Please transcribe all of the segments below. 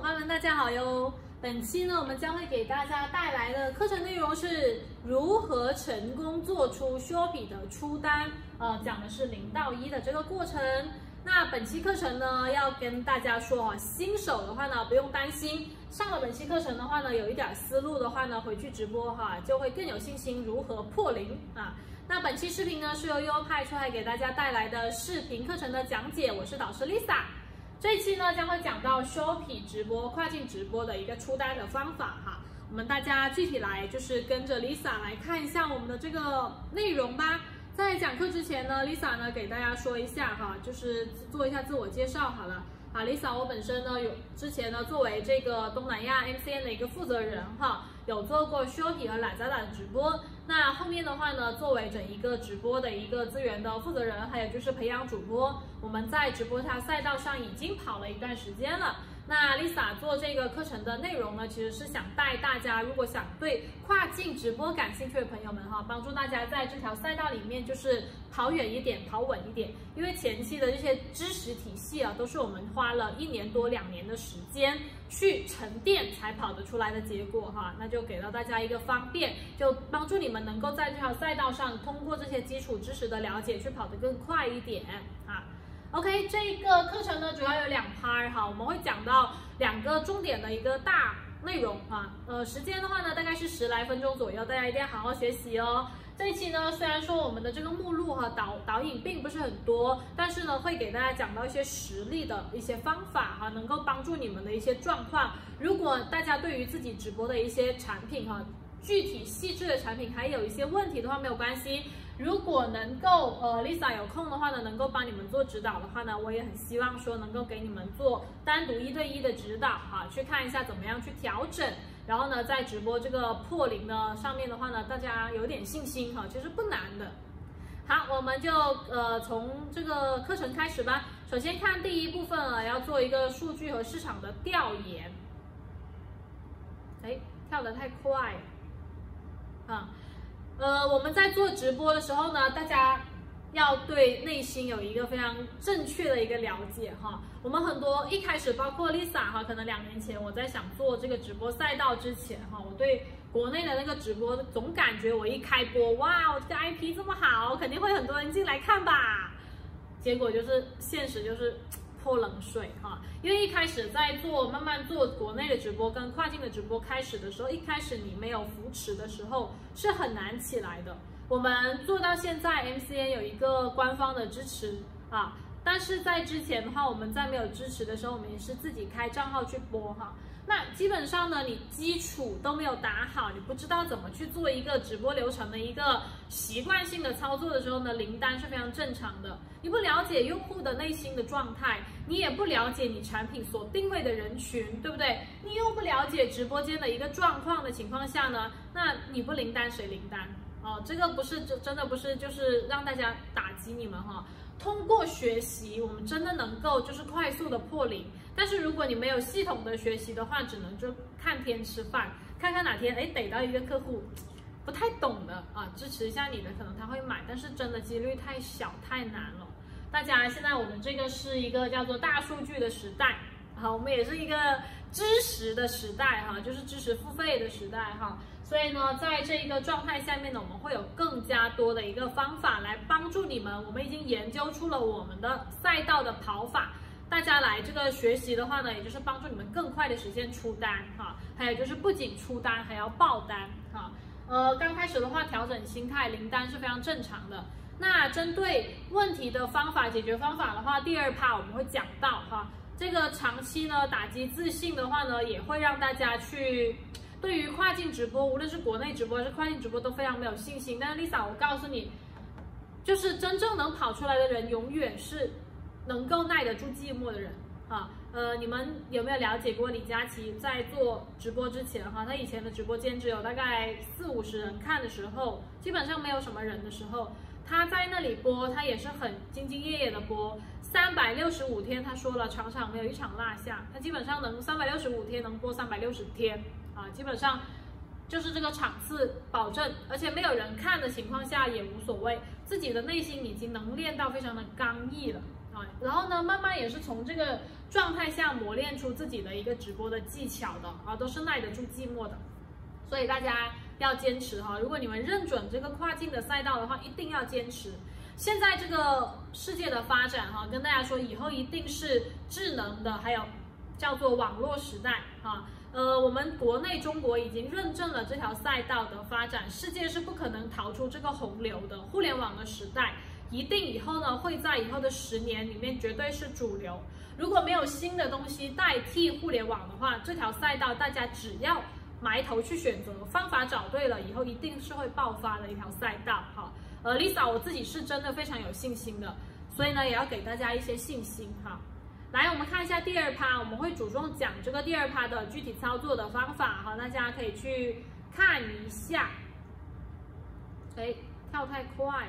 伙伴们，大家好哟！本期呢，我们将会给大家带来的课程内容是如何成功做出 Shopee 的出单，讲的是0到1的这个过程。那本期课程呢，要跟大家说新手的话呢，不用担心，上了本期课程的话呢，有一点思路的话呢，回去直播就会更有信心如何破0啊。那本期视频呢，是由优派出来给大家带来的视频课程的讲解，我是导师 Lisa。这一期呢，将会讲到 Shopee 直播、跨境直播的一个出单的方法哈。我们大家具体来就是跟着 Lisa 来看一下我们的这个内容吧。在讲课之前呢 ，Lisa 呢给大家说一下哈，就是做一下自我介绍好了。Lisa 我本身呢之前呢作为这个东南亚 MCN 的一个负责人哈，有做过 Shopee 和Lazada的直播。那后面的话呢，作为整一个直播的一个资源的负责人，还有就是培养主播，我们在直播赛道上已经跑了一段时间了。那 Lisa 做这个课程的内容呢，其实是想带大家，如果想对跨境直播感兴趣的朋友们帮助大家在这条赛道里面就是跑远一点、跑稳一点。因为前期的这些知识体系都是我们花了1年多2年的时间去沉淀才跑得出来的结果那就给到大家一个方便，就帮助你们能够在这条赛道上通过这些基础知识的了解去跑得更快一点OK， 这个课程呢主要有2 part 我们会讲到2个重点的一个大内容时间的话呢大概是10来分钟左右，大家一定要好好学习哦。这一期呢虽然说我们的这个目录导引并不是很多，但是呢会给大家讲到一些实例的一些方法能够帮助你们的一些状况。如果大家对于自己直播的一些产品具体细致的产品还有一些问题的话，没有关系。如果能够Lisa 有空的话呢，能够帮你们做指导的话呢，我也很希望说能够给你们做单独1对1的指导去看一下怎么样去调整，然后呢在直播这个破0呢上面的话呢，大家有点信心其实不难的。好，我们就从这个课程开始吧。首先看第一部分要做一个数据和市场的调研。跳得太快我们在做直播的时候呢，大家要对内心有一个非常正确的一个了解我们很多一开始，包括 Lisa 可能2年前我在想做这个直播赛道之前我对国内的那个直播总感觉我一开播，哇，我这个 IP 这么好，肯定会很多人进来看吧。结果就是现实就是泼冷水因为一开始在慢慢做国内的直播跟跨境的直播开始的时候，一开始你没有扶持的时候是很难起来的。我们做到现在 MCN 有一个官方的支持但是在之前的话，我们在没有支持的时候，我们也是自己开账号去播那基本上呢，你基础都没有打好，你不知道怎么去做一个直播流程的一个习惯性的操作的时候呢，零单是非常正常的。你不了解用户的内心的状态，你也不了解你产品所定位的人群，对不对？你又不了解直播间的一个状况的情况下呢，那你不零单谁零单这个不是真的不是就是让大家打击你们通过学习，我们真的能够就是快速的破0。但是如果你没有系统的学习的话，只能就看天吃饭，看看哪天逮到一个客户不太懂的支持一下你的，可能他会买，但是真的几率太小太难了。大家现在我们这个是一个叫做大数据的时代我们也是一个知识的时代就是知识付费的时代所以呢，在这一个状态下面呢，我们会有更加多的一个方法来帮助你们。我们已经研究出了我们的赛道的跑法，大家来这个学习的话呢，也就是帮助你们更快的实现出单还有就是不仅出单还要爆单刚开始的话调整心态，零单是非常正常的。那针对问题的方法、解决方法的话，第2 part 我们会讲到这个长期呢打击自信的话呢，也会让大家去对于跨境直播，无论是国内直播还是跨境直播都非常没有信心。但是 Lisa 我告诉你，就是真正能跑出来的人，永远是能够耐得住寂寞的人你们有没有了解过李佳琦在做直播之前他以前的直播间只有大概40-50人看的时候，基本上没有什么人的时候，他在那里播，他也是很兢兢业业的播，365天，他说了场场没有一场落下，他基本上能365天能播360天基本上就是这个场次保证，而且没有人看的情况下也无所谓，自己的内心已经能练到非常的刚毅了啊，然后呢，慢慢也是从这个状态下磨练出自己的一个直播的技巧的啊，都是耐得住寂寞的。所以大家要坚持哈，如果你们认准这个跨境的赛道的话，一定要坚持。现在这个世界的发展哈，跟大家说，以后一定是智能的，还有叫做网络时代啊。我们国内中国已经认证了这条赛道的发展，世界是不可能逃出这个洪流的。互联网的时代，一定以后呢会在以后的10年里面绝对是主流。如果没有新的东西代替互联网的话，这条赛道大家只要埋头去选择，方法找对了，以后一定是会爆发的一条赛道哈。Lisa 我自己是真的非常有信心的，所以呢也要给大家一些信心哈。来，我们看一下第2趴，我们会着重讲这个第2趴的具体操作的方法哈，大家可以去看一下。跳太快。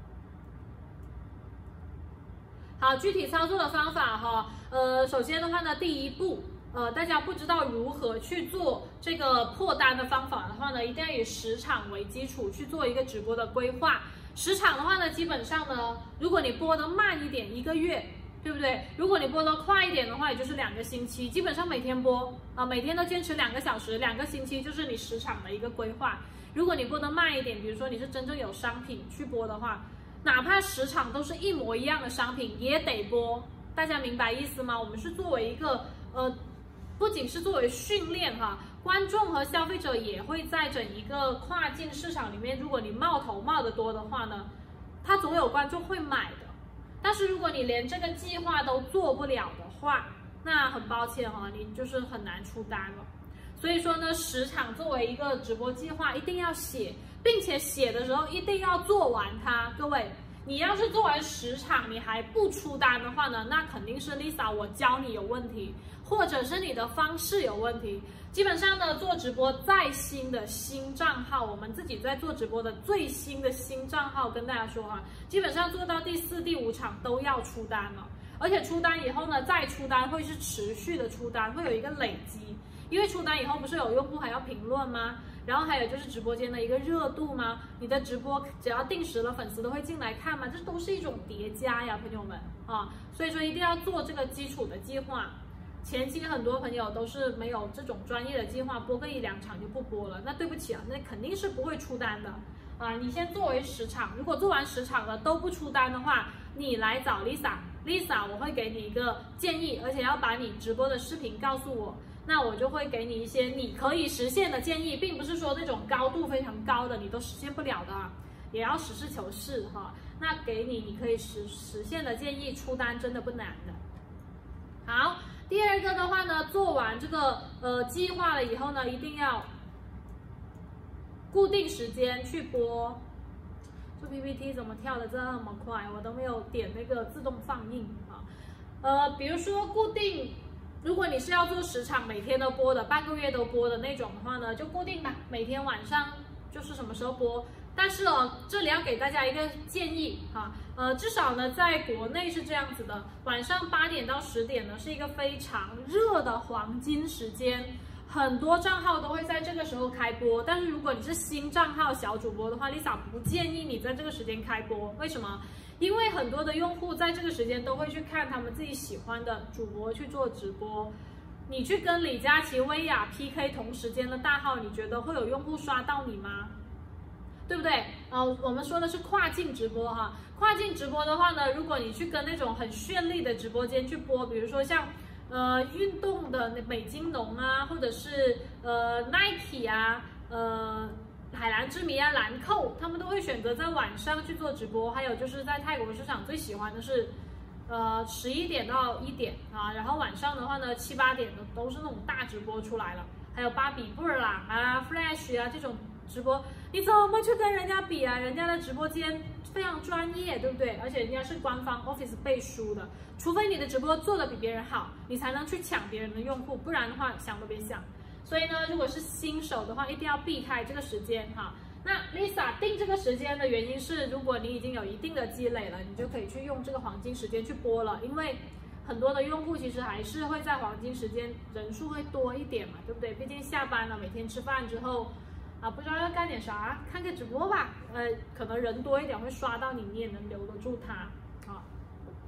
好，具体操作的方法哈，首先的话呢，第一步，大家不知道如何去做这个破单的方法的话呢，一定要以时长为基础去做一个直播的规划。时长的话呢，基本上呢，如果你播的慢一点，1个月。对不对？如果你播的快一点的话，也就是2个星期，基本上每天播啊，每天都坚持2个小时，2个星期就是你时长的一个规划。如果你播的慢一点，比如说你是真正有商品去播的话，哪怕时长都是一模一样的商品也得播，大家明白意思吗？我们是作为一个不仅是作为训练哈，观众和消费者也会在整一个跨境市场里面，如果你冒头冒得多的话呢，他总有观众会买的。但是如果你连这个计划都做不了的话，那很抱歉哈，你就是很难出单了。所以说呢，时长作为一个直播计划一定要写，并且写的时候一定要做完它。各位，你要是做完10场你还不出单的话呢，那肯定是 Lisa 我教你有问题，或者是你的方式有问题。基本上呢，做直播再新的新账号，我们自己在做直播的最新的新账号，跟大家说哈，基本上做到第4、第5场都要出单了，而且出单以后呢，再出单会是持续的出单，会有一个累积，因为出单以后不是有用户还要评论吗？然后还有就是直播间的一个热度吗？你的直播只要定时了，粉丝都会进来看吗？这都是一种叠加呀，朋友们啊，所以说一定要做这个基础的计划。前期很多朋友都是没有这种专业的计划，播个1、2场就不播了，那对不起啊，那肯定是不会出单的啊。你先作为10场，如果做完10场了都不出单的话，你来找 Lisa， 我会给你一个建议，而且要把你直播的视频告诉我，那我就会给你一些你可以实现的建议，并不是说那种高度非常高的你都实现不了的啊，也要实事求是哈。那给你可以实现的建议，出单真的不难的。好。第2个的话呢，做完这个计划了以后呢，一定要固定时间去播。这 PPT 怎么跳的这么快？我都没有点那个自动放映啊。比如说固定，如果你是要做10场，每天都播的，半个月都播的那种的话呢，就固定吧，每天晚上就是什么时候播。但是这里要给大家一个建议哈，至少呢，在国内是这样子的，晚上8点到10点呢是一个非常热的黄金时间，很多账号都会在这个时候开播。但是如果你是新账号小主播的话 ，Lisa 不建议你在这个时间开播。为什么？因为很多的用户在这个时间都会去看他们自己喜欢的主播去做直播。你去跟李佳琦、薇娅 PK 同时间的大号，你觉得会有用户刷到你吗？对不对？我们说的是跨境直播哈。跨境直播的话呢，如果你去跟那种很绚丽的直播间去播，比如说像运动的美津浓啊，或者是Nike 啊，海蓝之谜啊，兰蔻，他们都会选择在晚上去做直播。还有就是在泰国市场最喜欢的是11点到1点啊，然后晚上的话呢7、8点的都是那种大直播出来了。还有芭比、布尔朗啊、Flash 啊这种直播，你怎么去跟人家比啊？人家的直播间非常专业，对不对？而且人家是官方 Office 背书的，除非你的直播做的比别人好，你才能去抢别人的用户，不然的话想都别想。所以呢，如果是新手的话，一定要避开这个时间哈。那 Lisa 定这个时间的原因是，如果你已经有一定的积累了，你就可以去用这个黄金时间去播了，因为很多的用户其实还是会在黄金时间人数会多一点嘛，对不对？毕竟下班了，每天吃饭之后啊，不知道要干点啥，看个直播吧，可能人多一点会刷到你，你也能留得住他啊。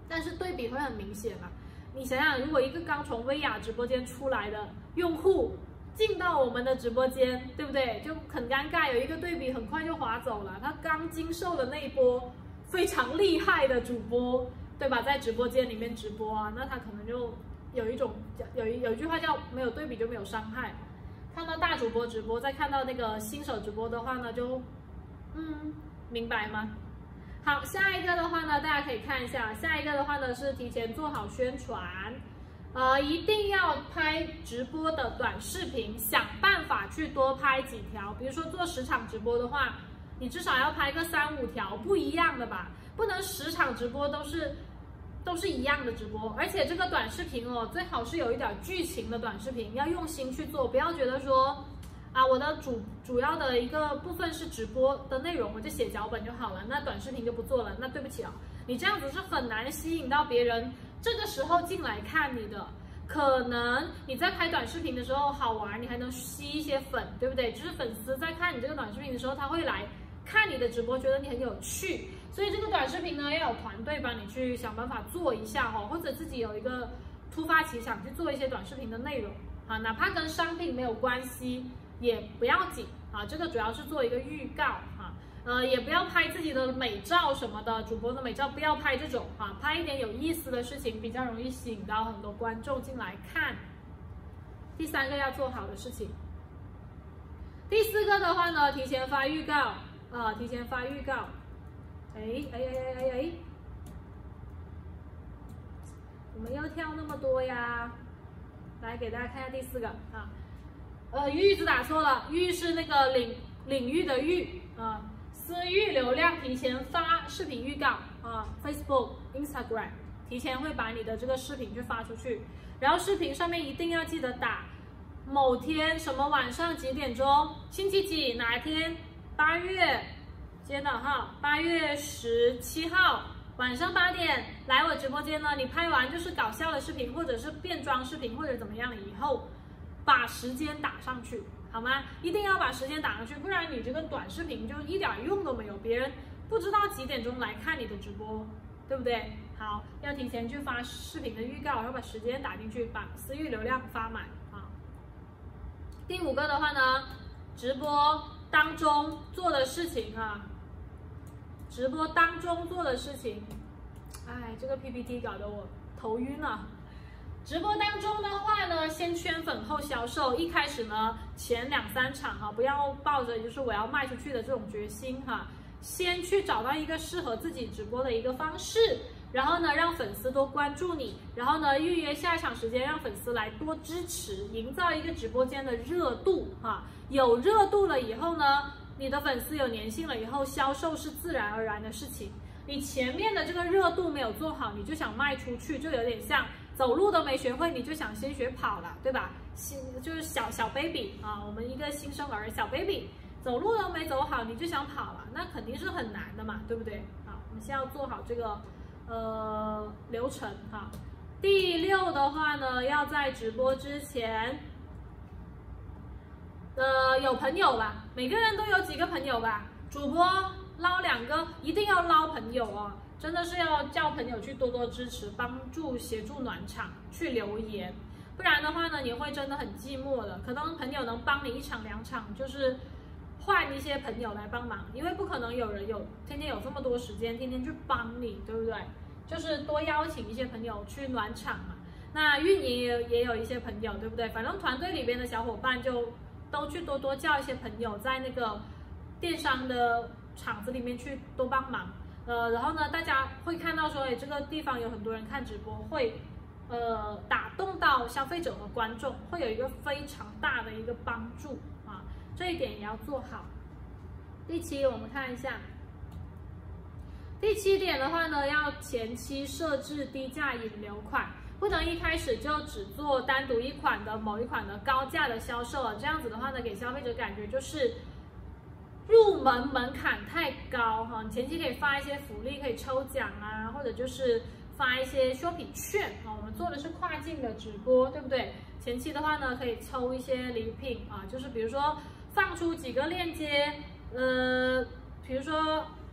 但是对比会很明显啊。你想想，如果一个刚从薇娅直播间出来的用户进到我们的直播间，对不对？就很尴尬，有一个对比很快就划走了。他刚经受的那一波非常厉害的主播，对吧？在直播间里面直播啊，那他可能就有一句话叫没有对比就没有伤害。看到大主播直播，再看到那个新手直播的话呢，就明白吗？好，下一个的话呢，大家可以看一下，下一个的话呢是提前做好宣传，一定要拍直播的短视频，想办法去多拍几条。比如说做10场直播的话，你至少要拍个3、5条不一样的吧，不能10场直播都是一样的直播。而且这个短视频哦，最好是有一点剧情的短视频，要用心去做，不要觉得说我的主要的一个部分是直播的内容，我就写脚本就好了，那短视频就不做了。那对不起啊，你这样子是很难吸引到别人这个时候进来看你的。可能你在拍短视频的时候好玩，你还能吸一些粉，对不对？就是粉丝在看你这个短视频的时候，他会来看你的直播，觉得你很有趣。所以这个短视频呢，要有团队帮你去想办法做一下或者自己有一个突发奇想去做一些短视频的内容哪怕跟商品没有关系也不要紧这个主要是做一个预告也不要拍自己的美照什么的，主播的美照不要拍这种拍一点有意思的事情，比较容易吸引到很多观众进来看。第3个要做好的事情。第4个的话呢，提前发预告提前发预告。我们要跳那么多呀？来给大家看一下第4个域字打错了，域是那个领域的域私域流量提前发视频预告Facebook、Instagram 提前会把你的这个视频去发出去，然后视频上面一定要记得打某天什么晚上几点钟，星期几哪一天，8月今天的8月17号晚上8点来我直播间呢。你拍完就是搞笑的视频，或者是变装视频，或者怎么样以后，把时间打上去，好吗？一定要把时间打上去，不然你这个短视频就一点用都没有，别人不知道几点钟来看你的直播，对不对？好，要提前去发视频的预告，然后把时间打进去，把私域流量发满第5个的话呢，直播当中做的事情直播当中做的事情，这个 PPT 搞得我头晕了。直播当中的话呢，先圈粉后销售。一开始呢，前2、3场不要抱着就是我要卖出去的这种决心先去找到一个适合自己直播的一个方式，然后呢，让粉丝多关注你，然后呢，预约下一场时间，让粉丝来多支持，营造一个直播间的热度有热度了以后呢，你的粉丝有粘性了以后，销售是自然而然的事情。你前面的这个热度没有做好，你就想卖出去，就有点像走路都没学会，你就想先学跑了，对吧？就是小 baby 我们一个新生儿小 baby 走路都没走好，你就想跑了，那肯定是很难的嘛，对不对？我们先要做好这个流程第6的话呢，要在直播之前有朋友吧，每个人都有几个朋友吧，主播捞2个，一定要捞朋友真的是要叫朋友去多多支持、帮助、协助暖场，去留言，不然的话呢，你会真的很寂寞的。可能朋友能帮你1场2场，就是换一些朋友来帮忙，因为不可能有人天天有这么多时间，天天去帮你，对不对？就是多邀请一些朋友去暖场嘛。那运营也有一些朋友，对不对？反正团队里边的小伙伴就都去多叫一些朋友，在那个电商的场子里面去多帮忙。然后呢，大家会看到说，这个地方有很多人看直播，会打动到消费者和观众，会有一个非常大的一个帮助这一点也要做好。第7，我们看一下，第7点的话呢，要前期设置低价引流款，不能一开始就只做单独一款的某一款的高价的销售这样子的话呢，给消费者感觉就是入门门槛太高你前期可以发一些福利，可以抽奖或者就是发一些show品券我们做的是跨境的直播，对不对？前期的话呢，可以抽一些礼品就是比如说放出几个链接，比如说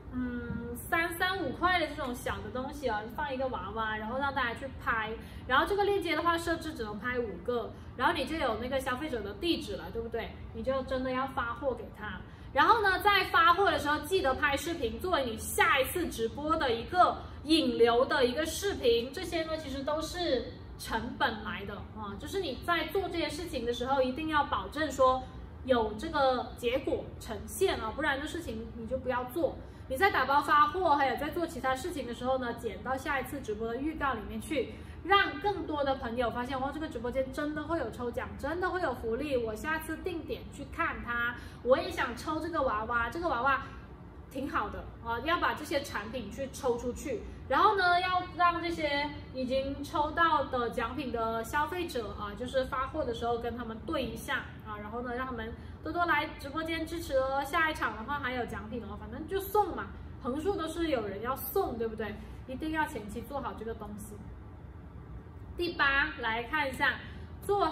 3、5块的这种小的东西啊，放一个娃娃，然后让大家去拍，然后这个链接的话设置只能拍5个，然后你就有那个消费者的地址了，对不对？你就真的要发货给他。然后呢，在发货的时候记得拍视频，作为你下一次直播的一个引流的一个视频。这些呢，其实都是成本来的啊，就是你在做这些事情的时候，一定要保证说有这个结果呈现啊，不然这事情你就不要做。你在打包发货，还有在做其他事情的时候呢，剪到下一次直播的预告里面去，让更多的朋友发现，哇，这个直播间真的会有抽奖，真的会有福利，我下次定点去看它，我也想抽这个娃娃，这个娃娃挺好的啊，要把这些产品去抽出去，然后呢，要让这些已经抽到的奖品的消费者啊，就是发货的时候跟他们对一下啊，然后呢，让他们多多来直播间支持哦。下一场的话还有奖品哦，反正就送嘛，横竖都是有人要送，对不对？一定要前期做好这个东西。第8，来看一下，做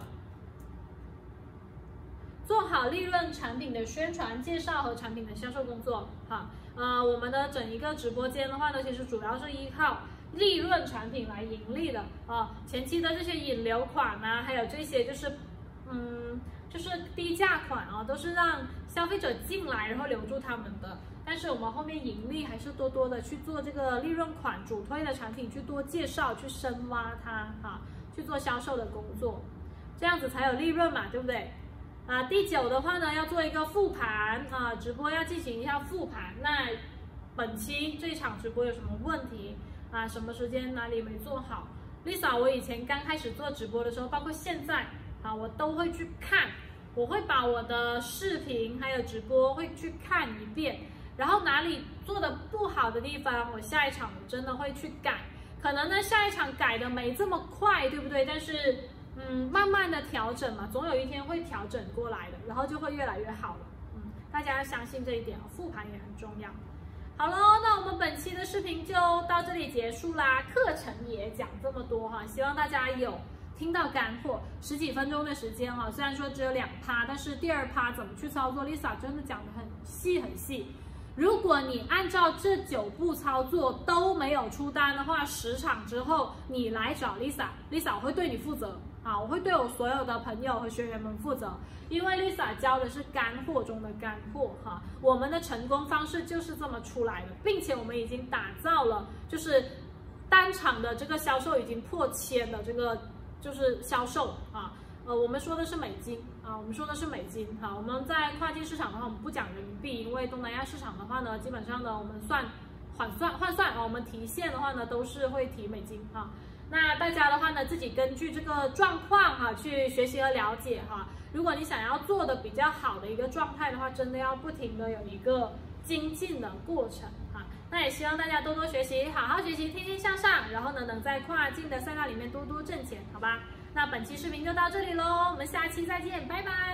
好利润产品的宣传介绍和产品的销售工作。好，我们的整一个直播间的话呢，其实主要是依靠利润产品来盈利的啊。前期的这些引流款啊，还有这些就是低价款啊，都是让消费者进来，然后留住他们的。但是我们后面盈利还是多多的去做这个利润款主推的产品，去多介绍，去深挖它啊，去做销售的工作，这样子才有利润嘛，对不对？第9的话呢，要做一个复盘啊，直播要进行一下复盘。那本期这场直播有什么问题啊？什么时间哪里没做好 ？Lisa， 我以前刚开始做直播的时候，包括现在啊，我都会去看，我会把我的视频还有直播会去看一遍，然后哪里做的不好的地方，我下一场我真的会去改。可能呢下一场改的没这么快，对不对？但是慢慢的调整嘛，总有一天会调整过来的，然后就会越来越好了。大家要相信这一点，复盘也很重要。好喽，那我们本期的视频就到这里结束啦，课程也讲这么多哈，希望大家有听到干货。10几分钟的时间哈，虽然说只有2趴，但是第2趴怎么去操作 ，Lisa 真的讲得很细很细。如果你按照这9步操作都没有出单的话，10场之后你来找 Lisa 我会对你负责啊，我会对我所有的朋友和学员们负责，因为 Lisa 教的是干货中的干货哈，我们的成功方式就是这么出来的，并且我们已经打造了就是单场的这个销售已经破1000的这个就是销售啊。我们说的是美金啊，我们说的是美金哈。我们在跨境市场的话，我们不讲人民币，因为东南亚市场的话呢，基本上呢，我们换算啊，我们提现的话呢，都是会提美金哈。那大家的话呢，自己根据这个状况哈，去学习和了解哈。如果你想要做的比较好的一个状态的话，真的要不停的有一个精进的过程哈。那也希望大家多多学习，好好学习，天天向上，然后呢，能在跨境的赛道里面多多挣钱，好吧？那本期视频就到这里喽，我们下期再见，拜拜。